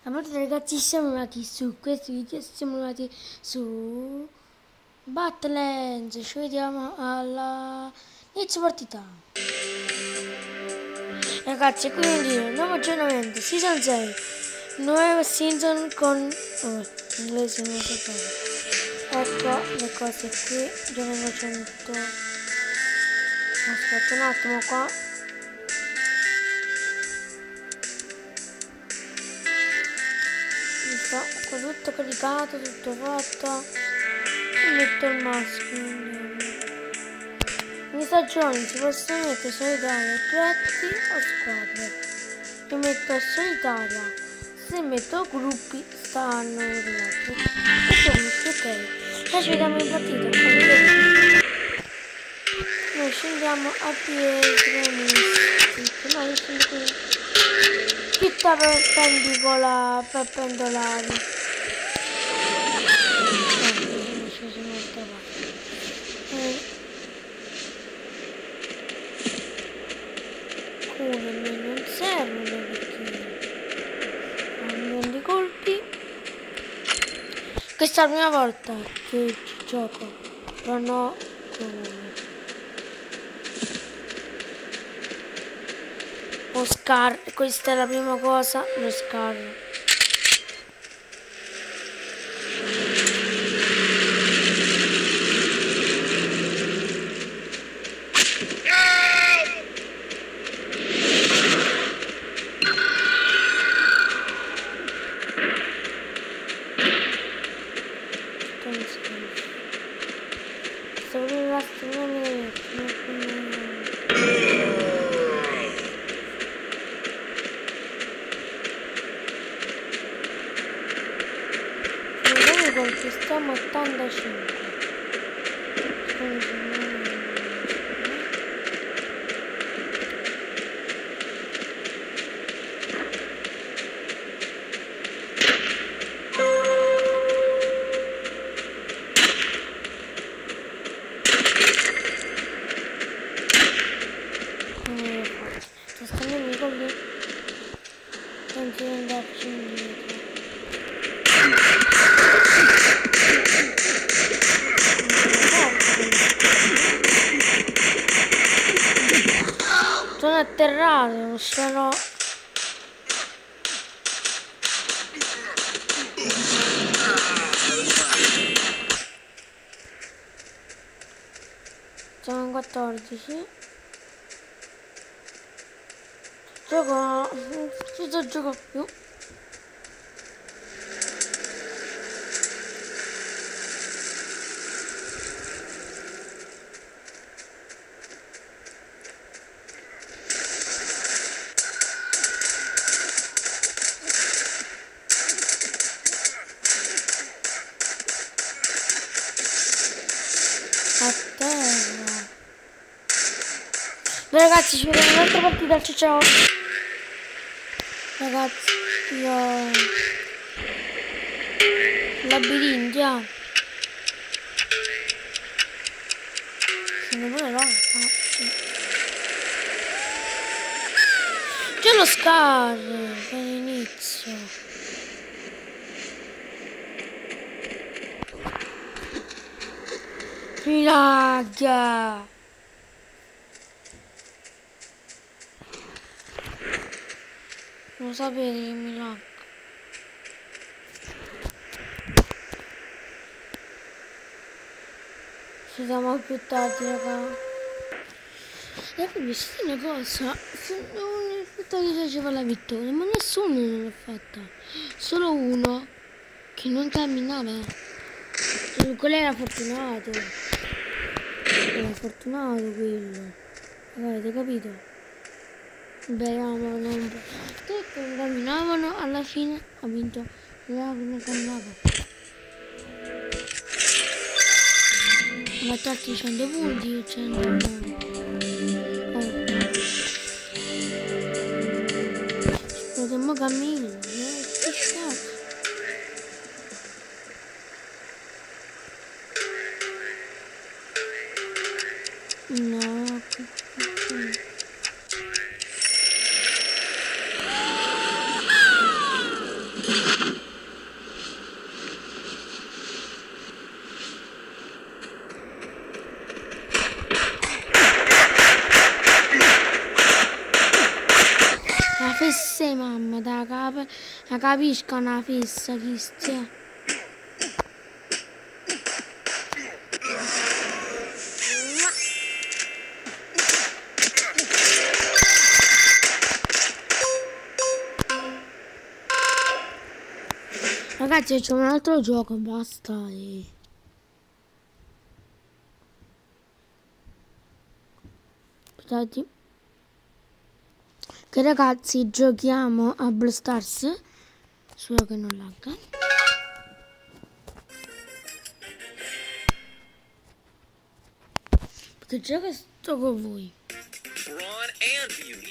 Allora ragazzi, siamo arrivati su questo video, siamo arrivati su Battlelands, ci vediamo alla inizio partita. Ragazzi, quindi nuovo aggiornamento, season 6, nuova season con inglese non so fare. Ecco le cose qui, già ne facendo. Aspetta un attimo qua. Qua tutto caricato, tutto fatto. E metto il maschio. In stagioni si possono mettere solitaria, duetti o squadre. Io metto solitaria. Se metto gruppi stanno gli altri. Ok. Adesso vediamo in partita. Noi scendiamo a piedi. No, io scendo qui. Fitta perpendolare. Non servono perché hanno dei colpi. Questa è la prima volta che ci gioco, però no Oscar, questa è la prima cosa, lo Oscar. Stiamo a 85. Sto nemico lì. Non si andarci indietro. Sono atterrato, non sono... Siamo in 14. Gioco... Non ci gioco più. Beh, ragazzi, ci vediamo in un'altra partita, ciao. Ragazzi, io... labirinti, sono pure là. Sì. C'è lo Scar per l'inizio. Mi lagga. Non sapete che mi lagga. Ci vediamo più tardi, raga. E quindi sì, una cosa, non è fatto che faceva la vittoria, ma nessuno non l'ha fatta. Solo uno che non camminava. Quello era fortunato. Era fortunato quello. Avete capito? Speriamo non... Tutti non camminavano, alla fine ha vinto. Non camminava. Ma tanti 100 punti, io 100. Potremmo camminare, che cazzo? No, fessa di mamma, la capisco una fessa, Cristian. Ragazzi, c'è un altro gioco, basta. Aspettate. Che ragazzi, giochiamo a Brawl Stars. Solo che non lagga. Perché gioco sto con voi. Brawn and beauty.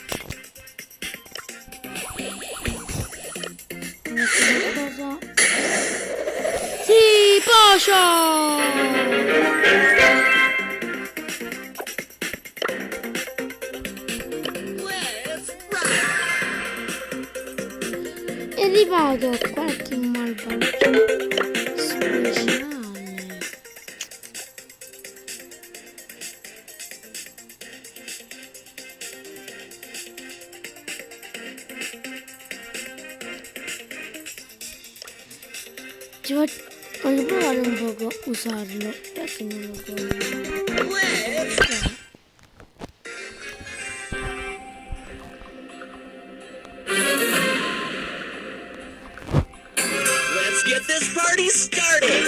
Cosa? Sì, Pocio! È arrivato qualche malvagio speciale. Voglio provare un poco a usarlo, perché non lo provo. Let's get this party started.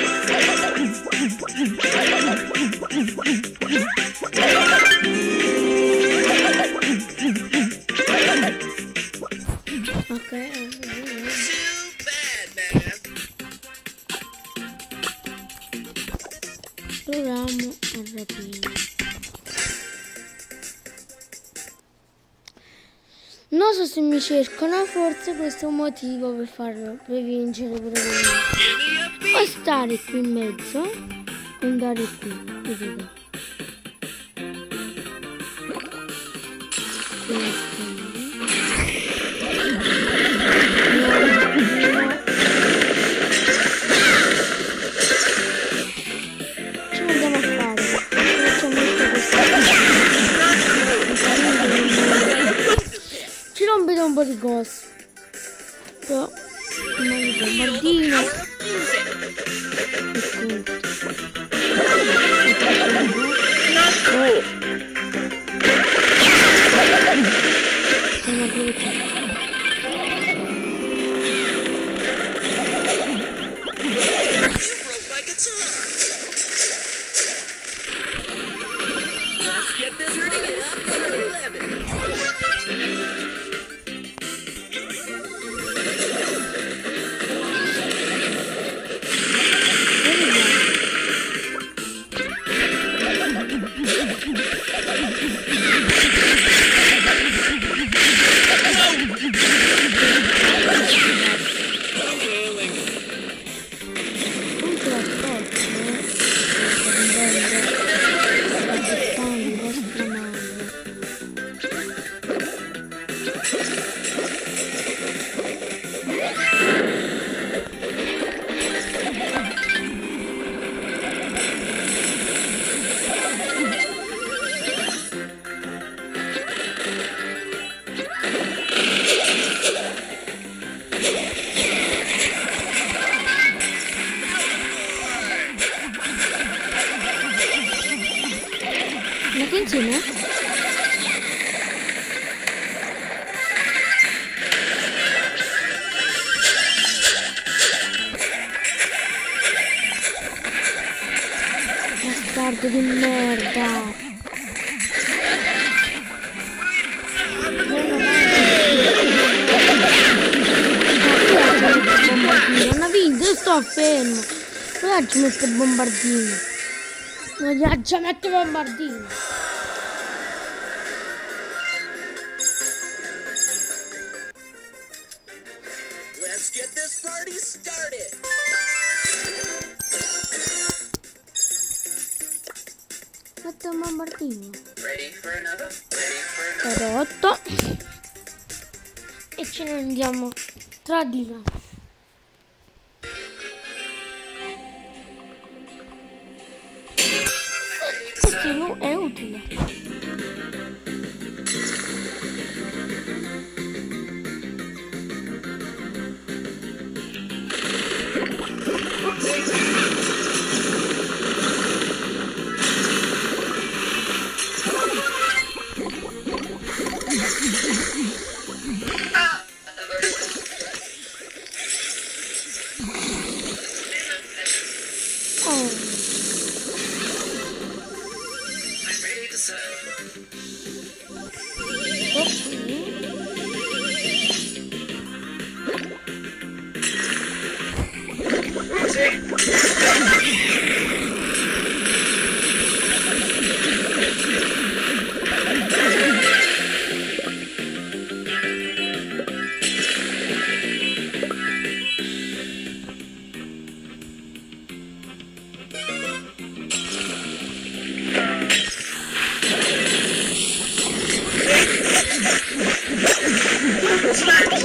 Ok. Too bad, man. Proviamo a rapire. Non so se mi cercano, forse questo è un motivo per farlo, per vincere pure voi. Give me a O stare qui in mezzo o andare qui, vedete. Ce lo andiamo a fare. Facciamo tutto questo. Ci rompete un po' di cose. Però il bombardino e like it's on. Let's get this rated up to 11. Metti insieme? Bastardo di merda! Non ha vinto, io sto fermo! Ora ci metto il bombardino! Non ci metto il bombardino! Let's get this party started. Metto un bombardino! Ready for another? Ready for another? Rotto! E ce ne andiamo tra di là! Questo è utile.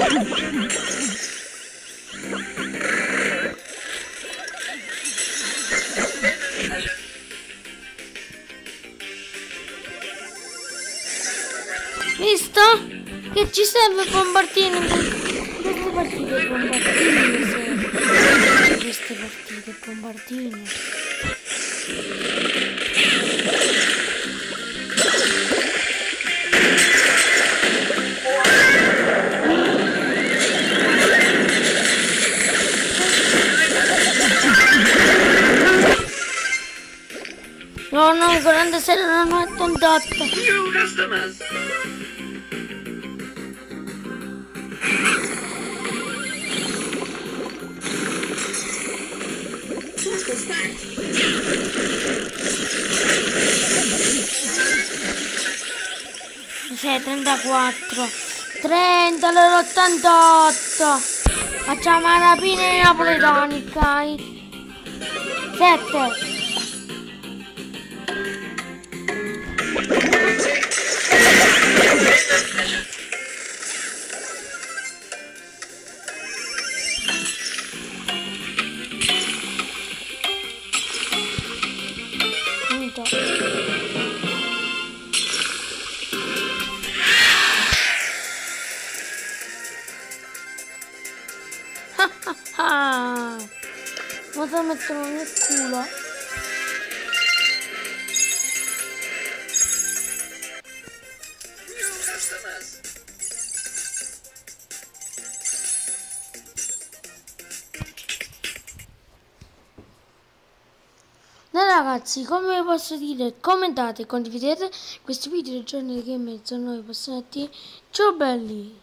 Visto? Che ci serve bombardino? Queste partite bombardino serve. Queste partite bombardino. No, no, grande serie non è tondata. Sei 34 30 all'88. Facciamo la rapina ai napoletani, ok? 7. Finito. Ma te lo mettono nel culo. Dai ragazzi, come vi posso dire, commentate, condividete questi video del giorno di Game Mezzo, noi possiamo dire ciao belli!